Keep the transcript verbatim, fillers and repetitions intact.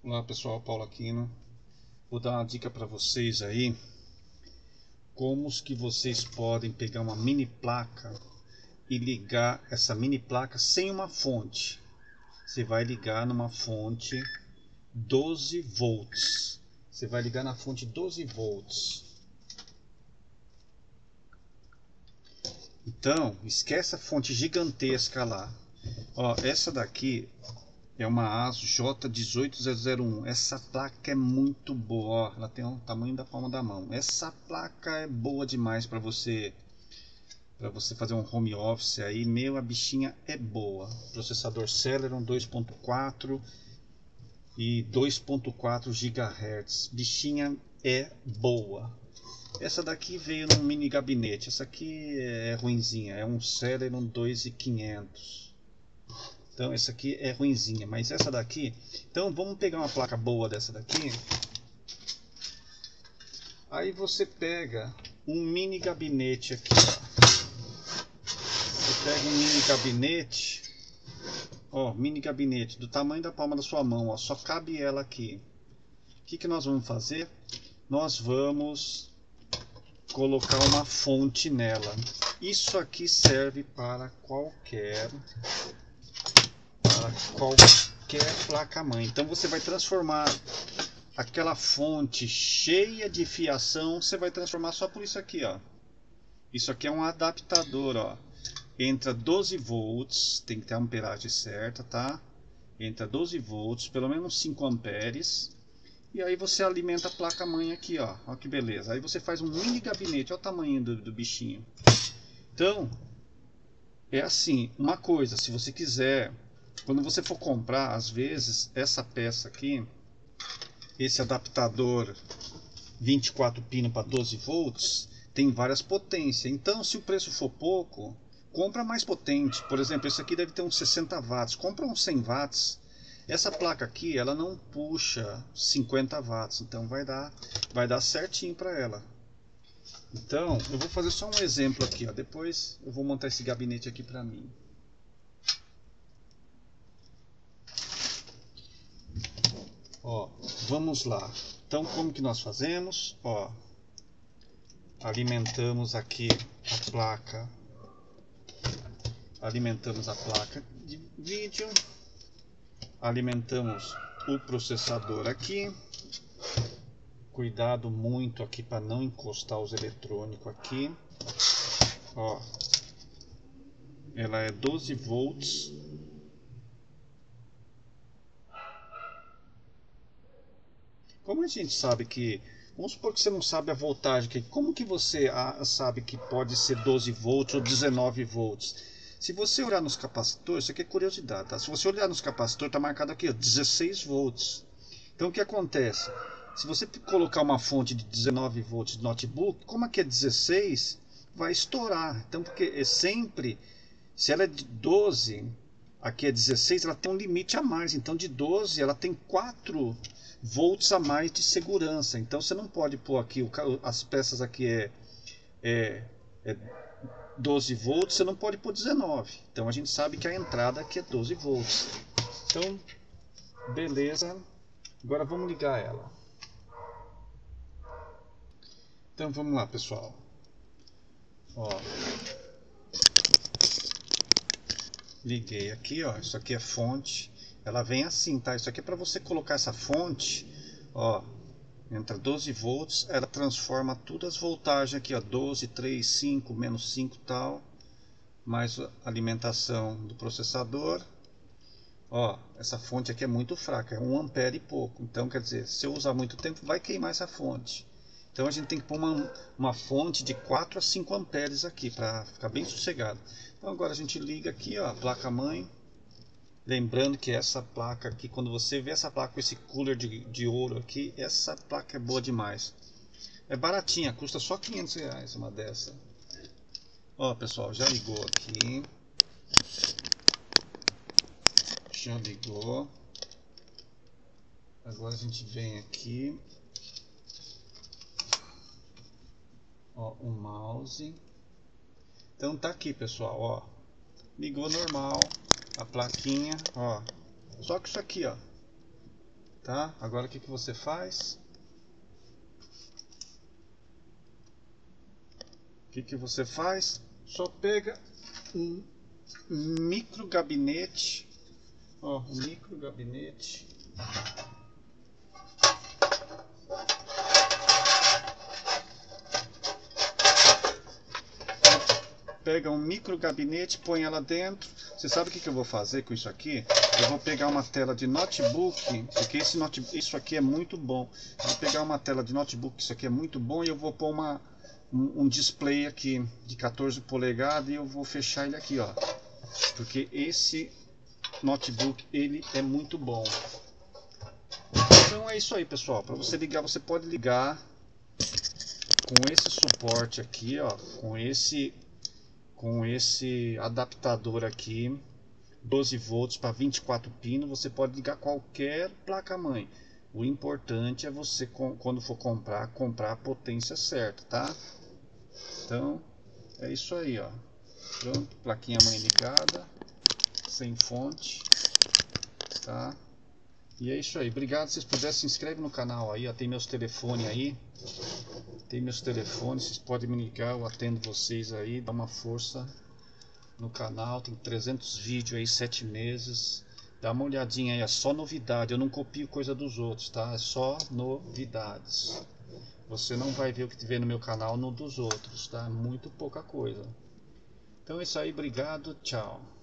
Olá pessoal, Paulo Aquino. Vou dar uma dica para vocês aí como que vocês podem pegar uma mini placa e ligar essa mini placa sem uma fonte. Você vai ligar numa fonte doze volts. Você vai ligar na fonte doze volts. Então, esquece a fonte gigantesca lá. Ó, essa daqui é uma ASUS J um oito zero zero um. Essa placa é muito boa. Ó, ela tem o tamanho da palma da mão. Essa placa é boa demais para você para você fazer um home office aí. Meu, a bichinha é boa. Processador Celeron dois ponto quatro e dois ponto quatro gigahertz. Bichinha é boa. Essa daqui veio num mini gabinete. Essa aqui é ruinzinha. É um Celeron dois mil e quinhentos. Então essa aqui é ruinzinha, mas essa daqui, então vamos pegar uma placa boa dessa daqui. Aí você pega um mini gabinete aqui, ó. Você pega um mini gabinete, ó, mini gabinete do tamanho da palma da sua mão, ó, só cabe ela aqui. O que que nós vamos fazer? Nós vamos colocar uma fonte nela. Isso aqui serve para qualquer para qualquer placa-mãe. Então você vai transformar aquela fonte cheia de fiação, você vai transformar só por isso aqui, ó. Isso aqui é um adaptador, ó. Entra doze volts, tem que ter a amperagem certa, tá? Entra doze volts, pelo menos cinco amperes. E aí você alimenta a placa-mãe aqui, ó. Ó que beleza. Aí você faz um mini gabinete, olha o tamanho do, do bichinho. Então, é assim, uma coisa, se você quiser, quando você for comprar, às vezes, essa peça aqui, esse adaptador vinte e quatro pino para doze volts, tem várias potências. Então, se o preço for pouco, compra mais potente. Por exemplo, esse aqui deve ter uns sessenta watts. Compra uns cem watts. Essa placa aqui, ela não puxa cinquenta watts. Então, vai dar, vai dar certinho para ela. Então, eu vou fazer só um exemplo aqui, ó. Depois eu vou montar esse gabinete aqui para mim. Ó, vamos lá. Então, como que nós fazemos? Ó, alimentamos aqui a placa. Alimentamos a placa de vídeo. Alimentamos o processador aqui. Cuidado muito aqui para não encostar os eletrônicos aqui. Ó, ela é doze volts. Como a gente sabe que, vamos supor que você não sabe a voltagem aqui, como que você sabe que pode ser doze volts ou dezenove volts? Se você olhar nos capacitores, isso aqui é curiosidade, tá? Se você olhar nos capacitores, está marcado aqui, ó, dezesseis volts. Então o que acontece? Se você colocar uma fonte de dezenove volts de notebook, como aqui é dezesseis, vai estourar. Então, porque é sempre, se ela é de doze, aqui é dezesseis, ela tem um limite a mais. Então de doze, ela tem quatro volts a mais de segurança. Então você não pode pôr aqui, as peças aqui é, é, é doze volts, você não pode pôr dezenove. Então a gente sabe que a entrada aqui é doze volts. Então, beleza. Agora vamos ligar ela. Então vamos lá, pessoal. Ó, liguei aqui, ó. Isso aqui é fonte. Ela vem assim, tá? Isso aqui é para você colocar essa fonte, ó. Entra doze volts, ela transforma todas as voltagens aqui, ó, doze, três, cinco, menos cinco, tal, mais a alimentação do processador. Ó, essa fonte aqui é muito fraca, é um ampere e pouco. Então, quer dizer, se eu usar muito tempo, vai queimar essa fonte. Então a gente tem que pôr uma, uma fonte de quatro a cinco amperes aqui, para ficar bem sossegado. Então agora a gente liga aqui, ó, a placa-mãe. Lembrando que essa placa aqui, quando você vê essa placa com esse cooler de, de ouro aqui, essa placa é boa demais. É baratinha, custa só quinhentos reais uma dessa. Ó, pessoal, já ligou aqui. Já ligou. Agora a gente vem aqui. Ó, o mouse. Então tá aqui, pessoal, ó. Ligou normal a plaquinha, ó. Só que isso aqui, ó. tá? Agora o que que você faz? O que que você faz? Só pega um micro gabinete, ó, um micro gabinete. Pega um micro gabinete, põe ela dentro. Você sabe o que que eu vou fazer com isso aqui? Eu vou pegar uma tela de notebook, porque esse notebook, isso aqui é muito bom. Eu vou pegar uma tela de notebook, isso aqui é muito bom, e eu vou pôr uma, um, um display aqui de quatorze polegadas e eu vou fechar ele aqui, ó. Porque esse notebook, ele é muito bom. Então é isso aí, pessoal. Para você ligar, você pode ligar com esse suporte aqui, ó, com esse com esse adaptador aqui, doze volts para vinte e quatro pinos. Você pode ligar qualquer placa-mãe. O importante é você, quando for comprar, comprar a potência certa, tá? Então é isso aí, ó. Pronto, plaquinha mãe ligada, sem fonte, tá? E é isso aí. Obrigado. Se vocês puderem, se inscreve no canal aí, ó. Tem meus telefones aí. Tem meus telefones, vocês podem me ligar, eu atendo vocês aí, dá uma força no canal. Tem trezentos vídeos aí, sete meses. Dá uma olhadinha aí, é só novidade. Eu não copio coisa dos outros, tá? É só novidades. Você não vai ver o que tiver no meu canal no dos outros, tá? Muito pouca coisa. Então é isso aí, obrigado, tchau.